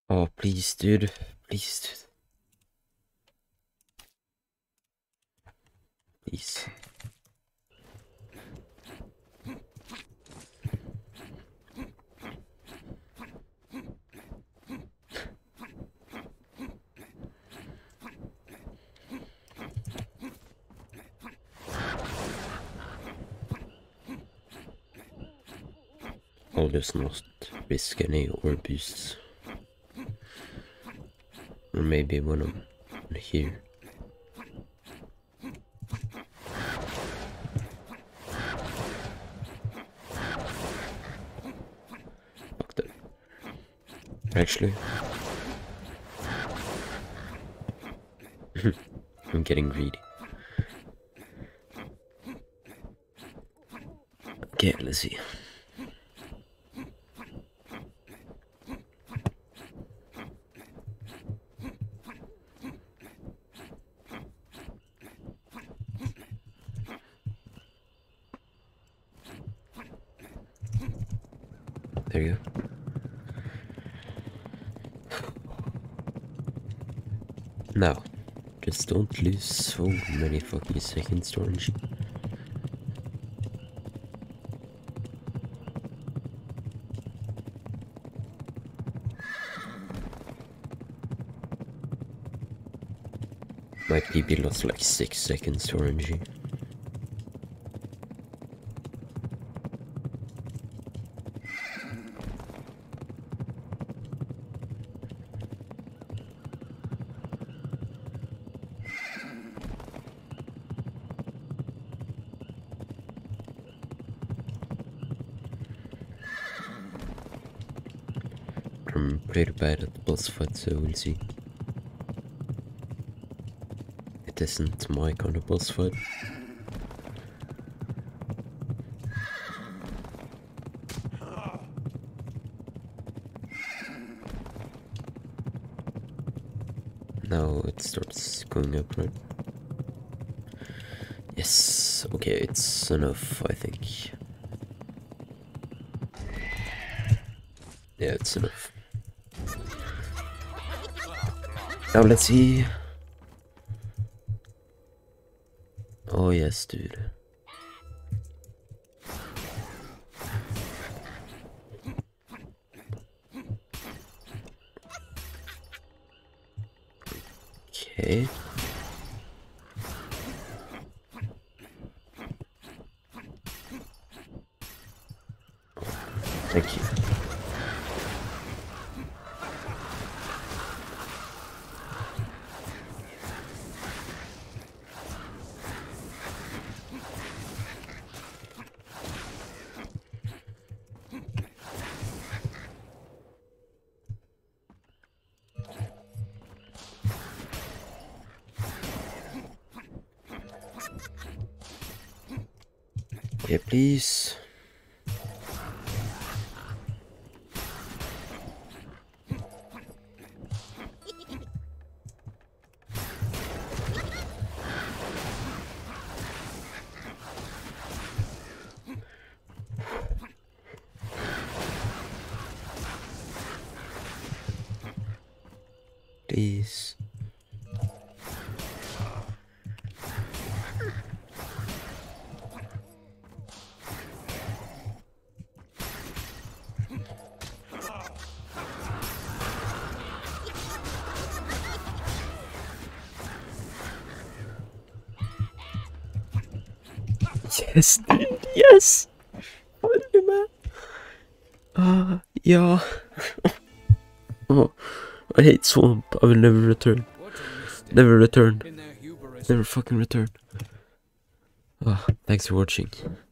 Oh, please, dude. Please, dude. Please. I'll just not risk any orb boosts. Or maybe when I'm here. Fuck that. Actually, I'm getting greedy. Okay, let's see. There you go. Now, just don't lose so many fucking seconds to RNG. My PB lost like 6 seconds to RNG. I'm pretty bad at boss fights, so we'll see. It isn't my kind of boss fight. Now it starts going up, right? Yes, okay, it's enough, I think. Yeah, it's enough. Now let's see. Oh yes, dude. Okay. Thank you. Yeah, please. Please. Yes, dude, yes! Finally, man! Yeah. Oh, I hate swamp. I will never return. Never return. Never fucking return. Thanks for watching.